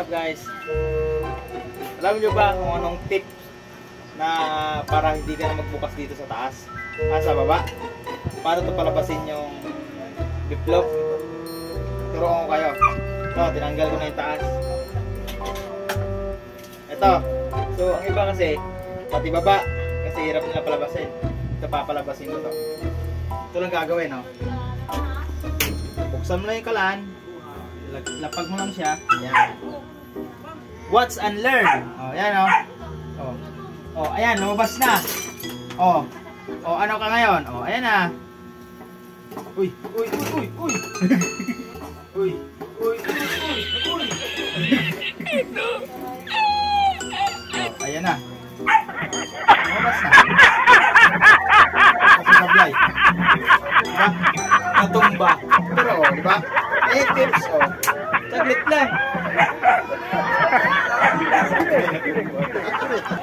up guys? Alam nyo ba kung anong tip na para hindi ka na magbukas dito sa taas? Sa baba? Paano ito palabasin yung biplop? Turuan ko kayo. Ito, tinanggal ko na yung taas. Ito. So, ang iba kasi, pati baba, kasi hirap nila palabasin. Ito, papalabasin ko ito. Ito lang gagawin, no? Buksan mo lang yung kalan. Lapag mo lang siya. Ayan. Watch and learn. Oh, ayan, oh. Oh. Oh, ayan, lumabas na. Oh. Oh, ano ka ngayon? Oh, ayan na. Uy, uy, uy, uy, uy. Uy, uy, uy, uy, uy. Oh, ayan na. Lumabas na. Kasi sablay. Diba? Natumba. Pero, oh, diba? Eh, tips, oh. Saglit lang.